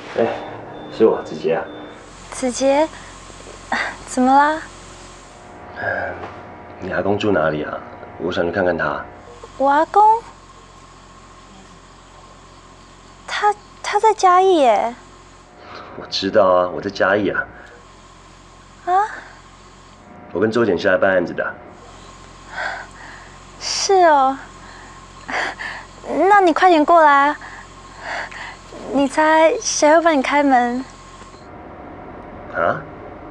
哎，是我子杰啊。 子杰，怎么啦？ 你阿公住哪里啊？我想去看看他。 我阿公，他在嘉义耶。 我知道啊，我在嘉义啊。 啊？ 我跟周检下来办案子的。 是哦。那你快点过来啊！你猜谁会帮你开门？ 啊？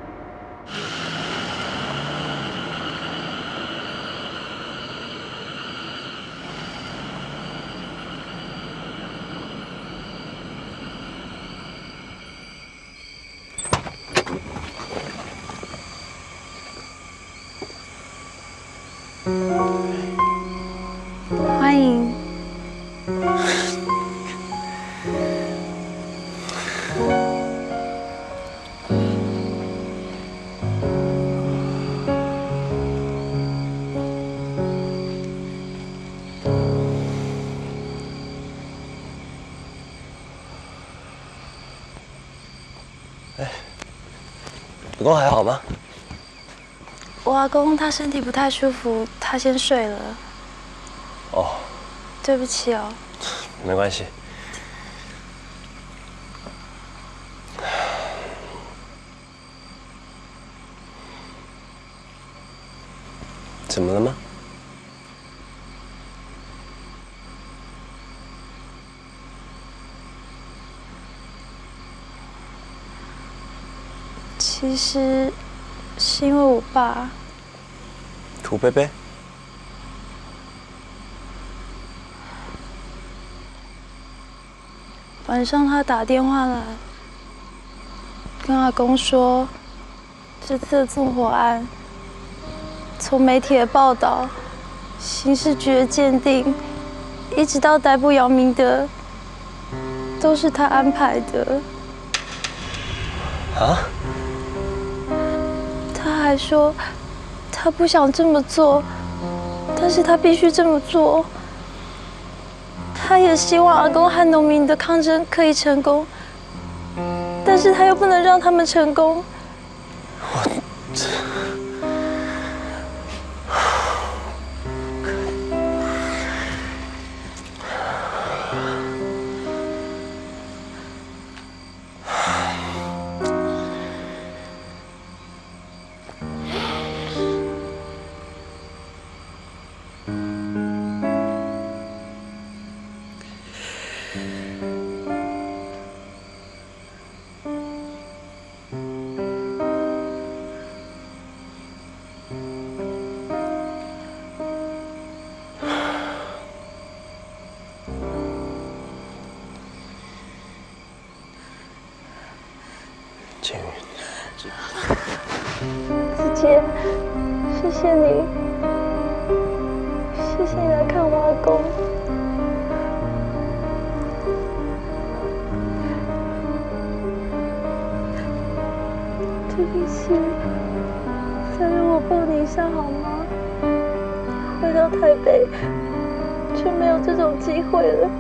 欢迎。 阿公还好吗？ 我阿公他身体不太舒服，他先睡了。 哦， 对不起哦。 没关系。怎么了吗？ 其实是因为我爸。 涂贝贝。 晚上他打电话来，跟阿公说，这次的纵火案，从媒体的报道、刑事局的鉴定，一直到逮捕姚明德，都是他安排的。 啊？ 他还说，他不想这么做，但是他必须这么做。他也希望阿公和农民的抗争可以成功，但是他又不能让他们成功。 建宇， 子杰，谢谢你，谢谢你来看我阿公。对不起，再让我抱你一下好吗？回到台北就没有这种机会了。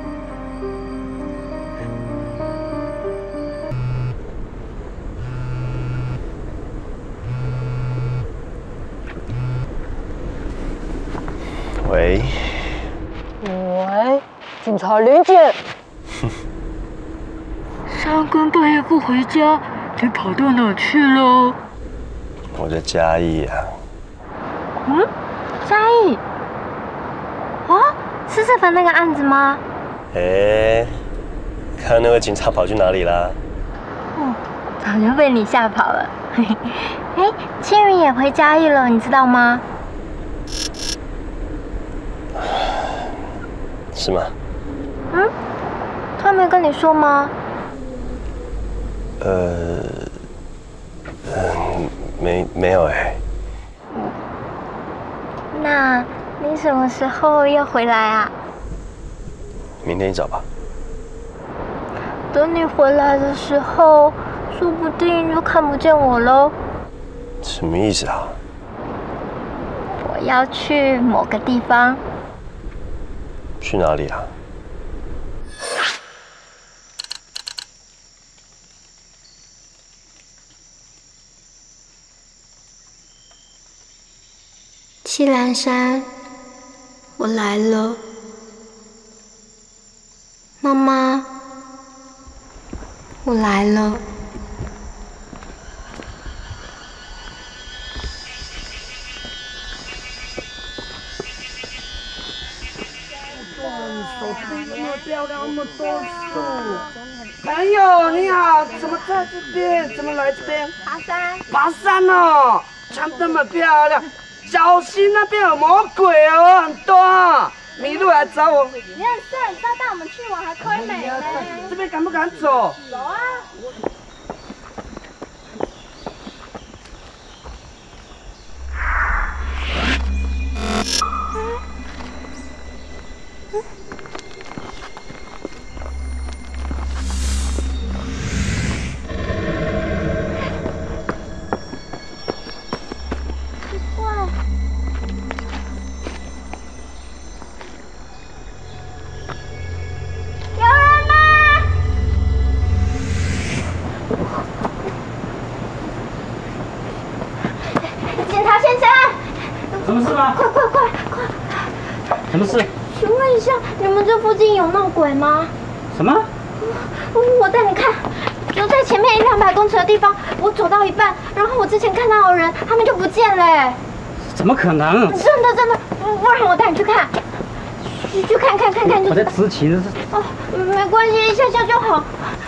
喂。 喂，警察林姐。三更半夜不回家，你跑到哪去了？ 我在嘉义啊。 嗯，嘉义。啊，是这份那个案子吗？ 哎，看那位警察跑去哪里啦？ 哦，早就被你吓跑了。哎，千云也回嘉义了，你知道吗？ 是吗？ 嗯，他没跟你说吗？ 没有哎。 那你什么时候要回来啊？ 明天一早吧。 等你回来的时候，说不定就看不见我喽。 什么意思啊？ 我要去某个地方。 去哪里啊？ 七兰山，我来了。妈妈，我来了。 漂亮，那么多树。朋友你好，怎么在这边？怎么来这边？ 爬山。 爬山哦，穿这么漂亮，小心那边有魔鬼哦，很多。迷路来找我。 你很帅，你知道带我们去玩还亏美呢。 这边敢不敢走？ 走啊！ 什么事吗？ 快！ 什么事？ 请问一下，你们这附近有闹鬼吗？ 什么？ 我带你看，就在前面100-200公尺的地方，我走到一半，然后我之前看到的人，他们就不见了。 怎么可能？ 真的，不然我带你去看，去看看。 我在执勤。 哦，没关系，一下就好。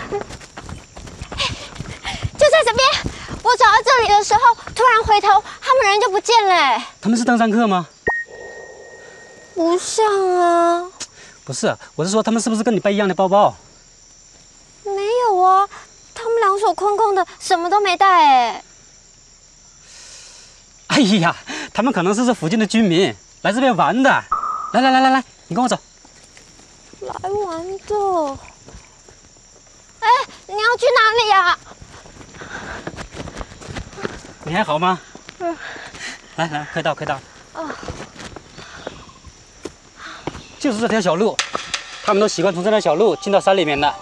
就在这边，我走到这里的时候，突然回头，他们人就不见了。 他们是登山客吗？ 不像啊。 不是，我是说他们是不是跟你背一样的包包？ 没有啊，他们两手空空的，什么都没带哎。 哎呀，他们可能是这附近的居民，来这边玩的。来，你跟我走。 来玩的。哎，你要去哪里呀？ 你还好吗？来，快到。 哦。 就是这条小路，他们都习惯从这条小路进到山里面的。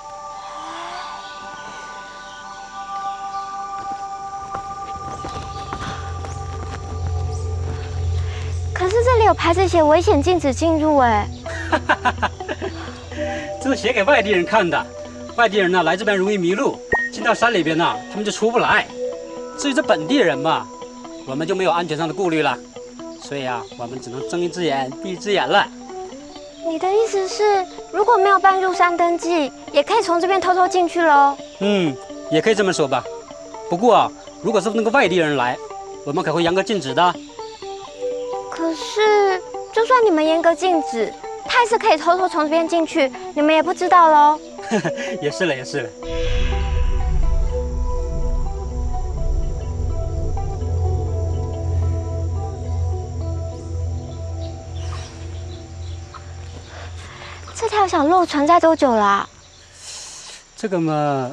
可是这里有牌子写危险，禁止进入哎。 这是写给外地人看的，外地人呢来这边容易迷路，进到山里边呢他们就出不来。至于这本地人嘛，我们就没有安全上的顾虑了，所以啊，我们只能睁一只眼闭一只眼了。 你的意思是，如果没有办入山登记，也可以从这边偷偷进去喽？ 也可以这么说吧。不过啊，如果是那个外地人来，我们可会严格禁止的。 可是，就算你们严格禁止，他还是可以偷偷从这边进去，你们也不知道喽。 也是了。 这条小路存在多久啦？ 这个嘛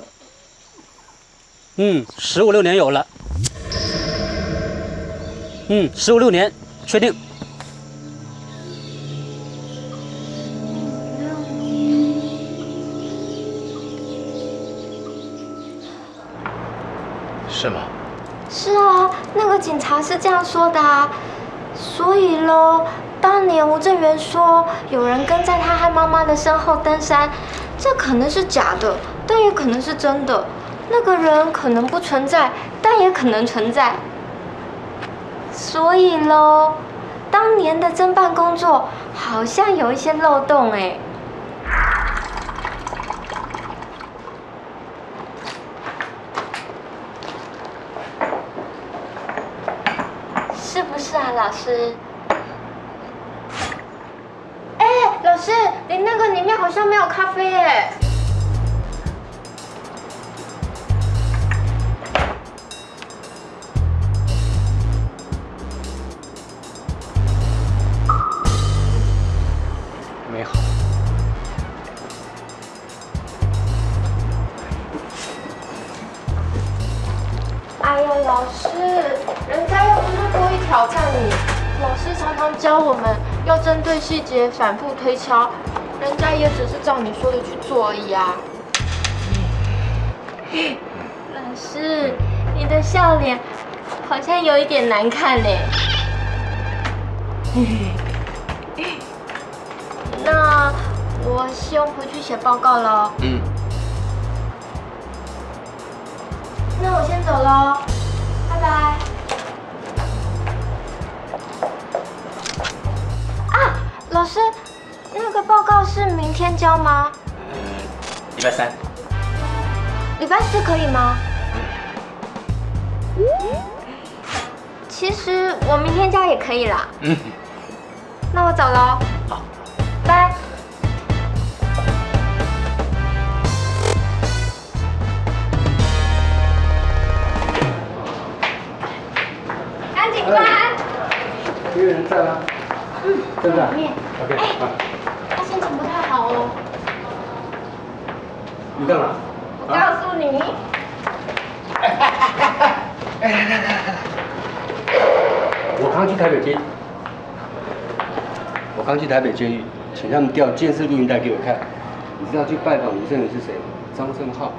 ，15-16年有了。15-16年，确定。 是吗？ 是啊，那个警察是这样说的啊。所以咯，当年吴正元说有人跟在他和妈妈的身后登山，这可能是假的，但也可能是真的。那个人可能不存在，但也可能存在。所以咯，当年的侦办工作好像有一些漏洞哎。是不是啊，老师？哎，老师，你那个里面好像没有咖啡耶。 没好。 哎呀，老师，人家又不是故意挑战你，老师常常教我们要针对细节反复推敲，人家也只是照你说的去做而已啊。老师，你的笑脸好像有一点难看呢。 那我先回去写报告了。那我先走喽，拜拜。啊，老师，那个报告是明天交吗？ 礼拜3。 礼拜4可以吗？其实我明天交也可以啦。那我走喽。 好， 拜。安警官。 一个人在吗？真的。 面。 OK。 他心情不太好哦。 你干嘛？ 我告诉你。 我刚去台北监狱，请他们调监视录音带给我看。你知道去拜访吴正元是谁吗？张正浩。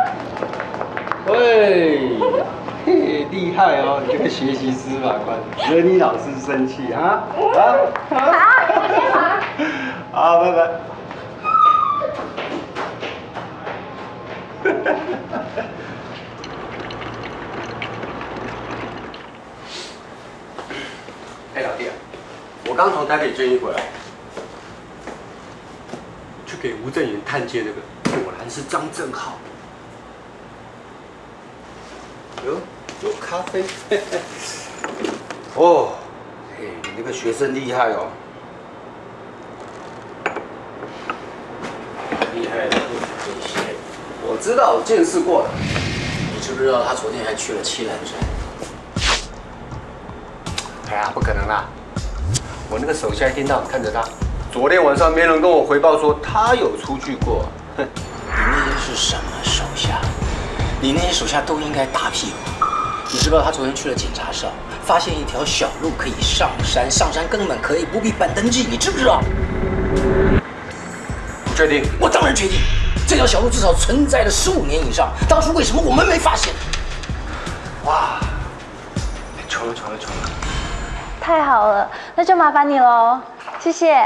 喂，嘿，厉害哦！你这个学习司法官，惹你老师生气啊？ 好，我先忙。 好，拜拜。哎，老弟啊，我刚从台北监狱回来，去给吴正元探监那个，果然是张正浩。有咖啡。哦，哎，你那个学生厉害哦。厉害的不止这些，我知道，我见识过了。 你知不知道他昨天还去了七兰山？ 哎呀，不可能啦！我那个手下一天到晚看着他，昨天晚上没人跟我回报说他有出去过。哼， 你那些是什么手下？你那些手下都应该打屁股。你知不知道他昨天去了警察哨，发现一条小路可以上山，上山根本可以不必办登记，你知不知道？ 不确定。 我当然确定，这条小路至少存在了15年以上，当初为什么我们没发现？ 哇，求了。 太好了，那就麻烦你喽，谢谢。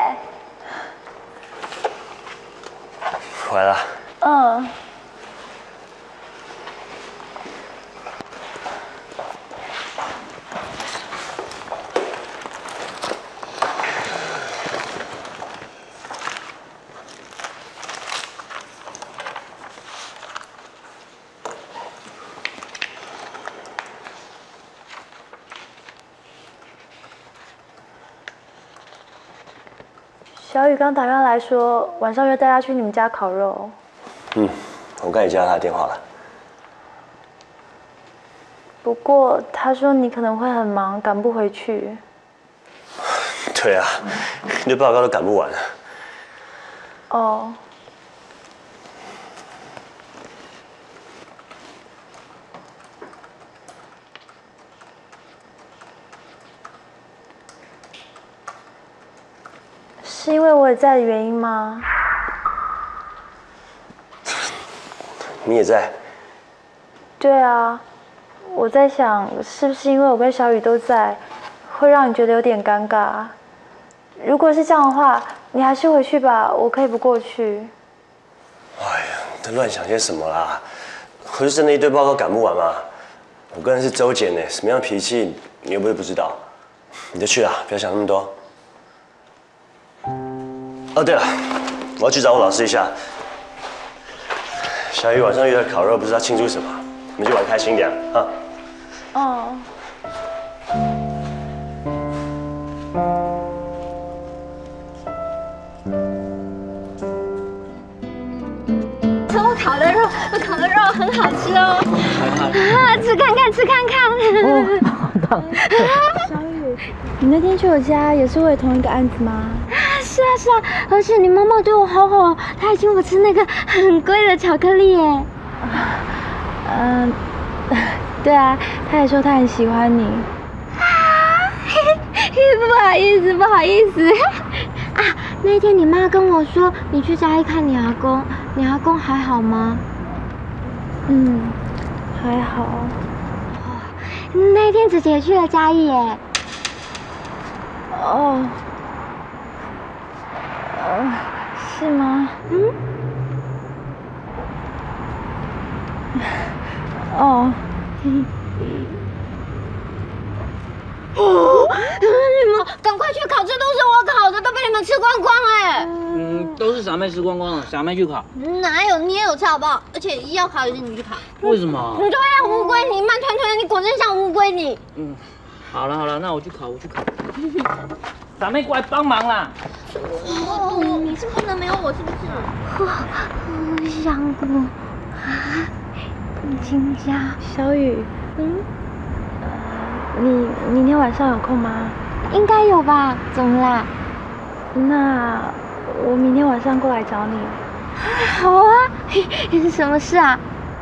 回来了。 嗯。小雨刚打电话来说，晚上约大家去你们家烤肉。 我刚也接到他的电话了。 不过他说你可能会很忙，赶不回去。 对啊，那报告都赶不完。 哦。是因为我也在的原因吗？ 你也在？ 对啊，我在想，是不是因为我跟小雨都在，会让你觉得有点尴尬？如果是这样的话，你还是回去吧，我可以不过去。 哎呀，你在乱想些什么啦？我就真的一堆报告赶不完嘛。我个人是周检呢，什么样脾气你又不是不知道。你就去啦，不要想那么多。哦，对了，我要去找我老师一下。小雨晚上约了烤肉，不知道庆祝什么，我们就玩开心点啊。 哦。 我烤的肉很好吃哦。吃看看。 小雨，你那天去我家也是为了同一个案子吗？ 是啊，而且你妈妈对我好好，她还请我吃那个很贵的巧克力耶。 对啊，她也说她很喜欢你。 不好意思。啊，那天你妈跟我说你去嘉义看你阿公，你阿公还好吗？ 还好。 那天姐姐也去了嘉义耶。 哦，是吗？嗯。哦。 你们赶快去烤，这都是我烤的，都被你们吃光光哎！ 都是傻妹吃光光了，傻妹去烤。 哪有，你也有吃好不好？而且要烤也是你去烤。 为什么？ 对呀，乌龟你慢吞吞，你果真像乌龟你。 好了，那我去烤。傻妹过来帮忙啦。 你是不能没有我，是不是？香菇啊，金家， 小雨，你明天晚上有空吗？ 应该有吧？怎么啦？ 那我明天晚上过来找你。 好啊，什么事啊？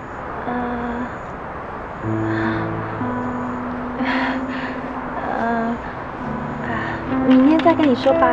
明天再跟你说吧。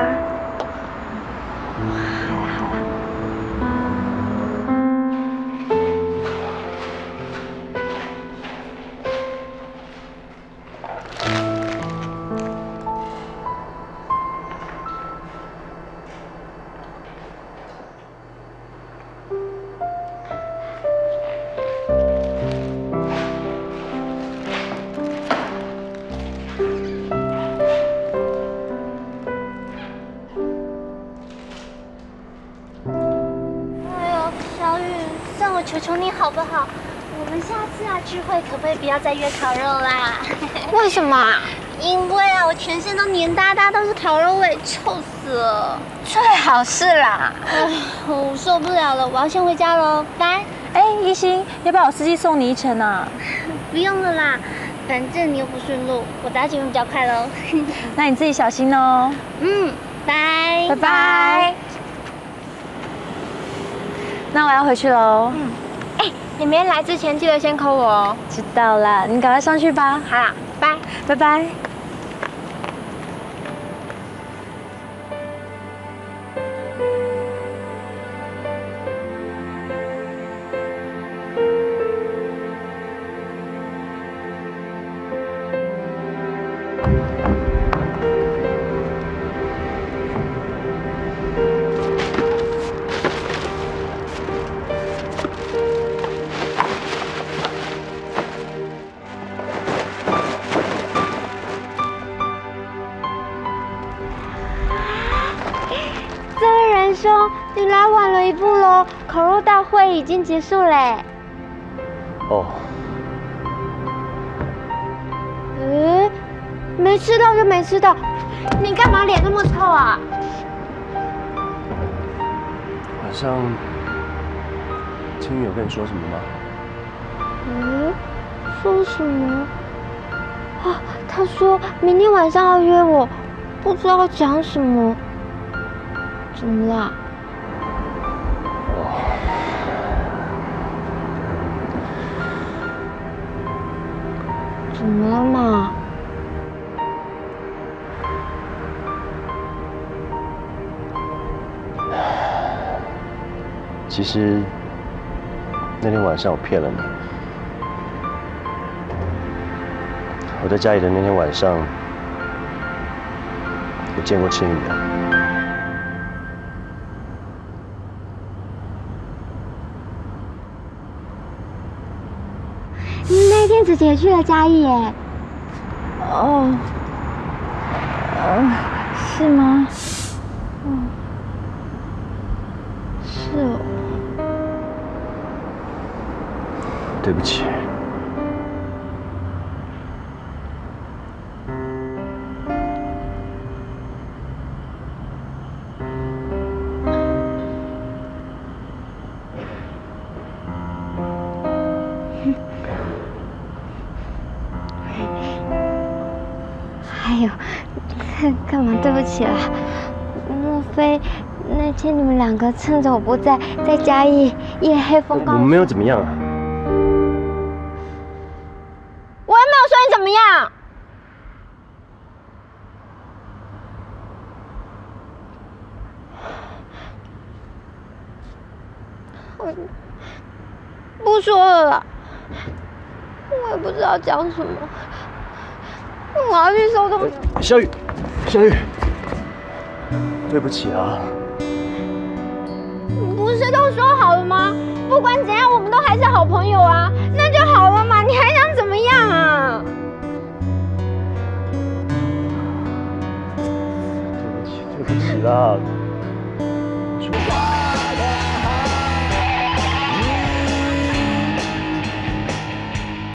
求求你好不好？我们下次聚会可不可以不要再约烤肉啦？为什么？因为我全身都黏哒哒，都是烤肉味，臭死了。最好是啦。我受不了了，我要先回家喽，拜。 一心，要不要我司机送你一程啊？ 不用了啦，反正你又不顺路，我搭捷运比较快喽。 那你自己小心哦。 拜。 拜拜。那我要回去喽。 你明天来之前记得先 call 我哦。 知道了，你赶快上去吧。 好啦，拜。 拜拜。 兄，你来晚了一步喽！烤肉大会已经结束嘞。 哦。 没吃到就没吃到，你干嘛脸那么臭啊？ 晚上青云有跟你说什么吗？ 说什么？他说明天晚上要约我，不知道讲什么。怎么啦？怎么了嘛？ 其实那天晚上我骗了你。我在家里的那天晚上，我见过青雨的。 那天子姐去了嘉义耶。 是吗？ 是哦。 对不起。 干嘛对不起啦？莫非那天你们两个趁着我不在，在嘉义夜黑风高？ 我们没有怎么样啊。 我又没有说你怎么样。不说了啦，我也不知道讲什么。我要去收东西。 小雨，小雨， 对不起啊。 不是都说好了吗？不管怎样，我们都还是好朋友啊，那就好了嘛，你还想怎么样啊？ 对不起啦。